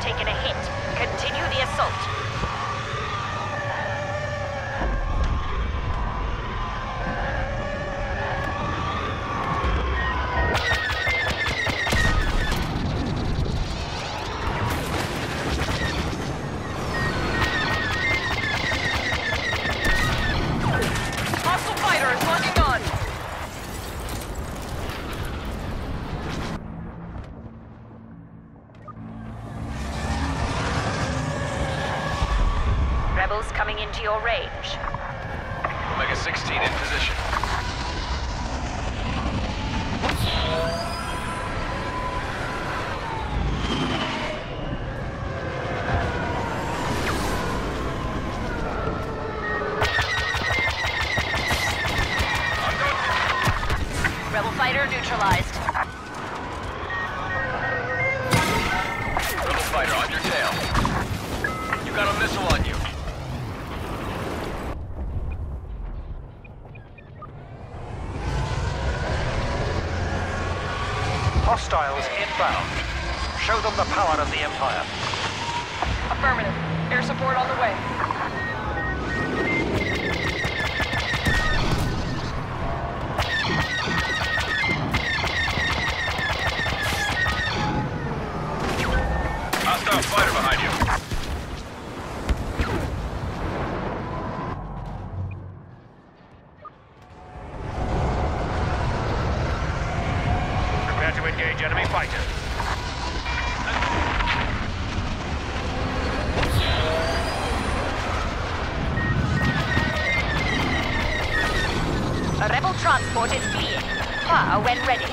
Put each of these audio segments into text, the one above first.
taken a hit. Continue the assault. Hostile fighter is locking on. Rebels coming into your range. Omega 16 in position. Rebel fighter neutralized. Rebel fighter on your tail. You got a missile on you. Hostiles inbound. Show them the power of the Empire. Affirmative. Air support on the way. Hostile fighter behind you. Prepare to engage enemy fighters. A rebel transport is fleeing. Fire when ready.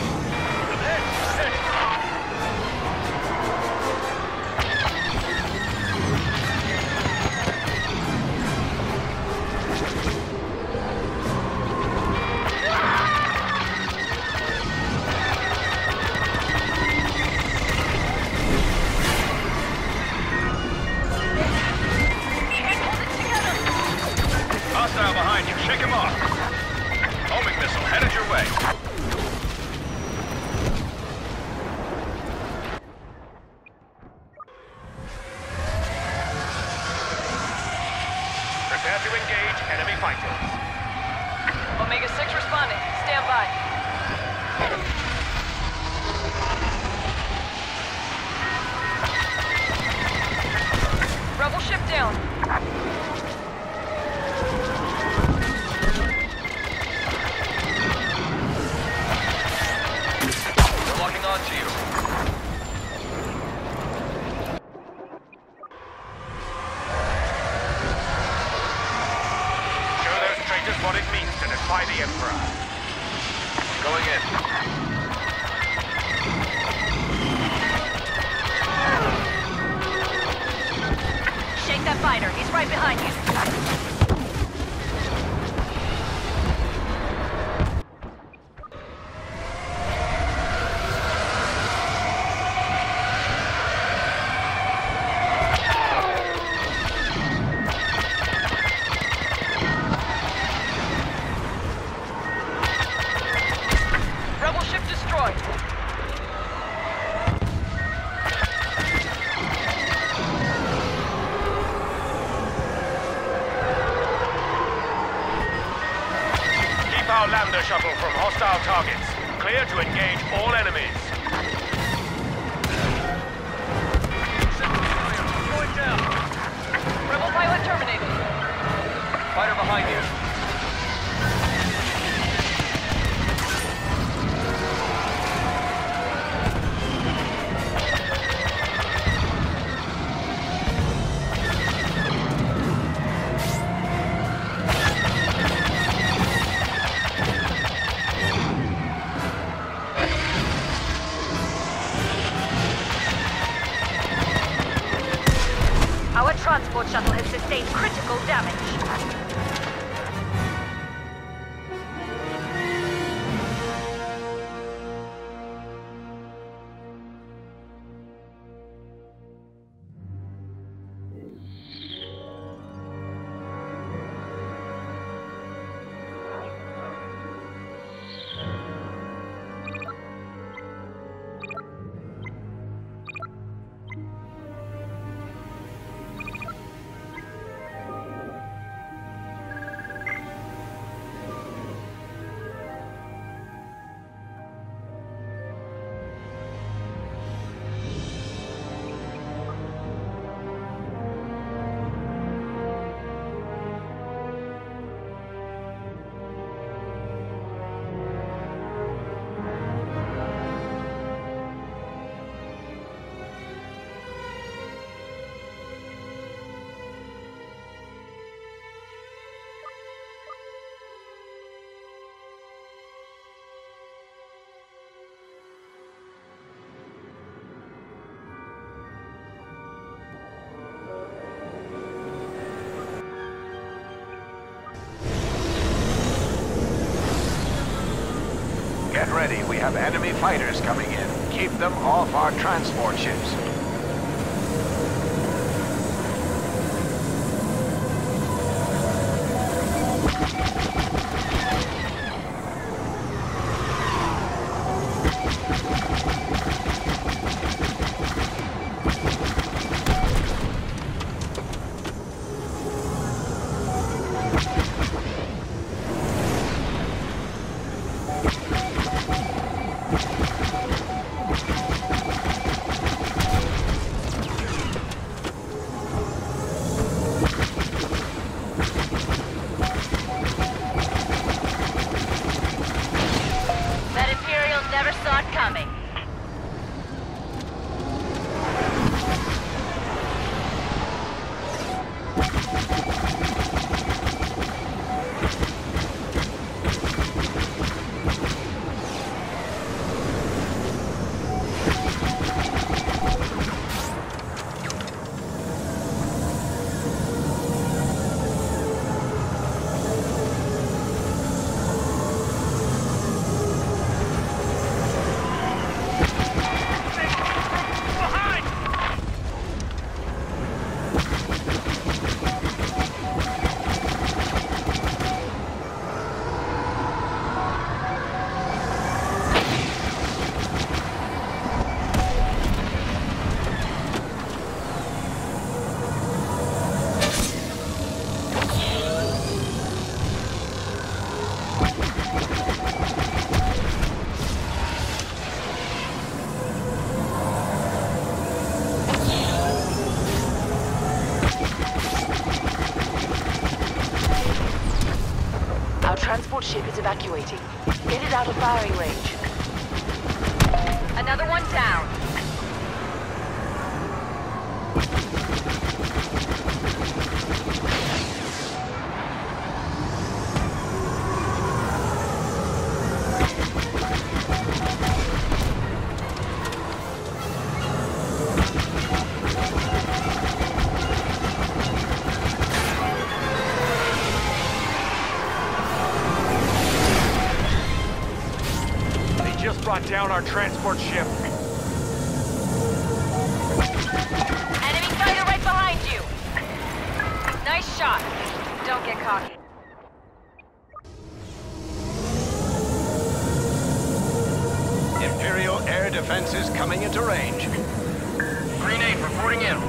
Hostile behind you. Shake him off. Homing missile headed your way. Prepare to engage enemy fighters. Omega 6 responding. Stand by. Rebel ship down. We're locking on to you. Show those traitors what it means to defy the Emperor. Going in. Shake that fighter. He's right behind you. Rebel ship destroyed. Keep our lander shuttle from hostile targets. Clear to engage all enemies. Going down. Rebel pilot terminated. Fighter behind you. Our transport shuttle has sustained critical damage. have enemy fighters coming in. Keep them off our transport ships. Coming. Our transport ship is evacuating. Get it out of firing range. Another one down. Brought down our transport ship. Enemy fighter right behind you. Nice shot. Don't get cocky. Imperial air defenses coming into range. Green 8 reporting in.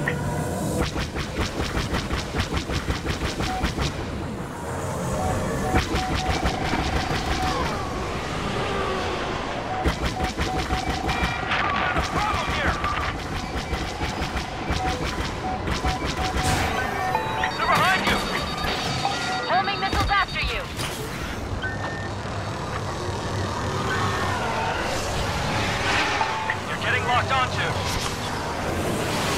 Locked onto.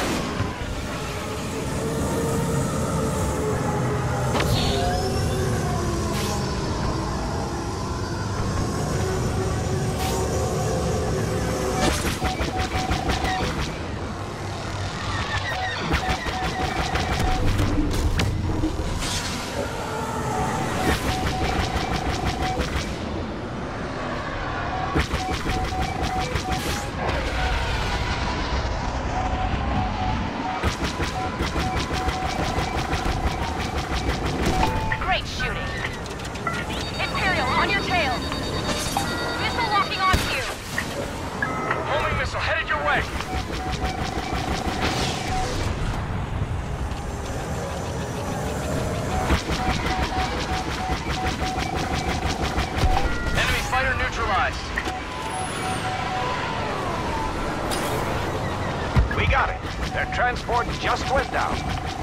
We got it. Their transport just went down.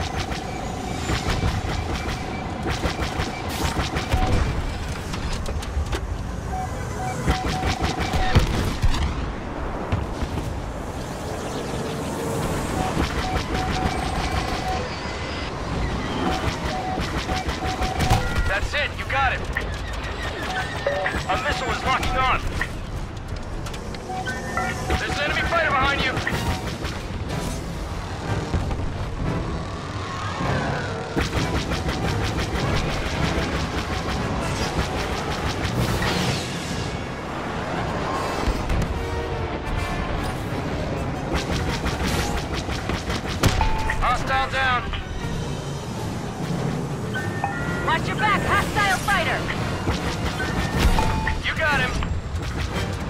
That's it, you got it. A missile is locking on. There's an enemy fighter behind you. Watch your back! Hostile fighter! You got him.